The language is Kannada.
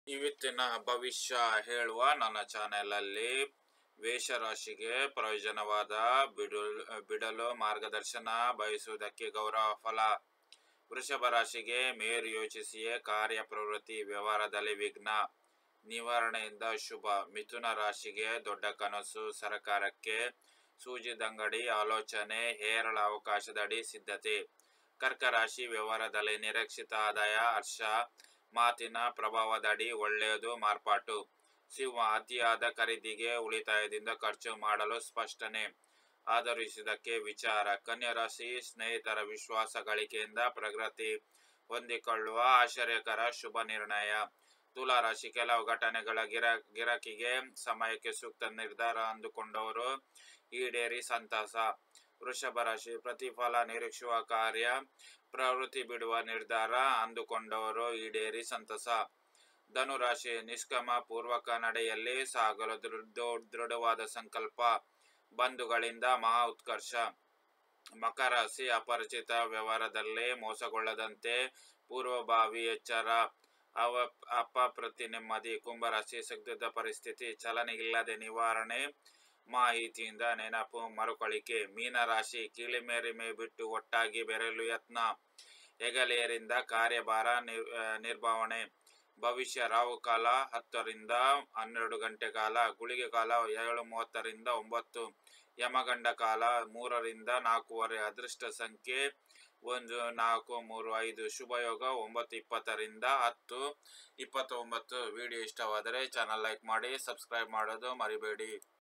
ಇವತ್ತಿನ ಭವಿಷ್ಯ ಹೇಳುವ ನನ್ನ ಚಾನೆಲಲ್ಲಿ ವೇಷರಾಶಿಗೆ ಪ್ರಯೋಜನವಾದ ಬಿಡಲು ಮಾರ್ಗದರ್ಶನ ಬಯಸುವುದಕ್ಕೆ ಗೌರವ ಫಲ. ವೃಷಭ ರಾಶಿಗೆ ಮೇರು ಯೋಚಿಸಿಯೇ ಕಾರ್ಯ ಪ್ರವೃತ್ತಿ, ವ್ಯವಹಾರದಲ್ಲಿ ವಿಘ್ನ ನಿವಾರಣೆಯಿಂದ ಶುಭ. ಮಿಥುನ ರಾಶಿಗೆ ದೊಡ್ಡ ಕನಸು, ಸರಕಾರಕ್ಕೆ ಸೂಜಿದಂಗಡಿ ಆಲೋಚನೆ, ಹೇರಳ ಅವಕಾಶದಡಿ ಸಿದ್ಧತೆ. ಕರ್ಕ ರಾಶಿ ವ್ಯವಹಾರದಲ್ಲಿ ನಿರೀಕ್ಷಿತ ಆದಾಯ, ಹರ್ಷ, ಮಾತಿನ ಪ್ರಭಾವದಡಿ ಒಳ್ಳೆಯದು ಮಾರ್ಪಾಟು. ಸಿಂಹ ಅತಿಯಾದ ಖರೀದಿಗೆ ಉಳಿತಾಯದಿಂದ ಖರ್ಚು ಮಾಡಲು ಸ್ಪಷ್ಟನೆ, ಆಧರಿಸುವುದಕ್ಕೆ ವಿಚಾರ. ಕನ್ಯಾ ರಾಶಿ ಸ್ನೇಹಿತರ ವಿಶ್ವಾಸ ಗಳಿಕೆಯಿಂದ ಪ್ರಗತಿ ಹೊಂದಿಕೊಳ್ಳುವ ಆಶ್ಚರ್ಯಕರ ಶುಭ ನಿರ್ಣಯ. ತುಲಾ ರಾಶಿ ಕೆಲವು ಘಟನೆಗಳ ಗಿರಾಕಿಗೆ ಸಮಯಕ್ಕೆ ಸೂಕ್ತ ನಿರ್ಧಾರ ಅಂದುಕೊಂಡವರು ಈಡೇರಿ ಸಂತಸ. ವೃಷಭ ರಾಶಿ ಪ್ರತಿಫಲ ನಿರೀಕ್ಷುವ ಕಾರ್ಯ ಪ್ರವೃತ್ತಿ ಬಿಡುವ ನಿರ್ಧಾರ ಅಂದುಕೊಂಡವರು ಈಡೇರಿ ಸಂತಸ. ಧನುರಾಶಿ ನಿಷ್ಕಾಮ ಪೂರ್ವಕ ನಡೆಯಲ್ಲಿ ಸಾಗಲು ದೃಢವಾದ ಸಂಕಲ್ಪ, ಬಂಧುಗಳಿಂದ ಮಹಾ ಉತ್ಕರ್ಷ. ಮಕರ ರಾಶಿ ಅಪರಿಚಿತ ವ್ಯವಹಾರದಲ್ಲಿ ಮೋಸಗೊಳ್ಳದಂತೆ ಪೂರ್ವಭಾವಿ ಎಚ್ಚರ, ಅಪಪ್ರತಿ ನೆಮ್ಮದಿ. ಕುಂಭರಾಶಿ ಸಂದಿಗ್ಧ ಪರಿಸ್ಥಿತಿ, ಚಲನೆ ಇಲ್ಲದೆ ನಿವಾರಣೆ, ಮಾಹಿತಿಯಿಂದ ನೆನಪು ಮರುಕಳಿಕೆ. ಮೀನರಾಶಿ ಕೀಳಿಮೇರಿಮೆ ಬಿಟ್ಟು ಒಟ್ಟಾಗಿ ಬೆರೆಯಲು ಯತ್ನ, ಹೆಗಲೇರಿಂದ ಕಾರ್ಯಭಾರ ನಿರ್ವಹಣೆ. ಭವಿಷ್ಯ ರಾಹು ಕಾಲ 10 ರಿಂದ 12 ಗಂಟೆ ಕಾಲ, ಗುಳಿಗೆ ಕಾಲ 7:30 ರಿಂದ 9, ಯಮಗಂಡ ಕಾಲ 3 ರಿಂದ 4:15. ಅದೃಷ್ಟ ಸಂಖ್ಯೆ 1, 4, 3, 5. ಶುಭಯೋಗ 9:20 ರಿಂದ 10:29. ವಿಡಿಯೋ ಇಷ್ಟವಾದರೆ ಚಾನಲ್ ಲೈಕ್ ಮಾಡಿ, ಸಬ್ಸ್ಕ್ರೈಬ್ ಮಾಡೋದು ಮರಿಬೇಡಿ.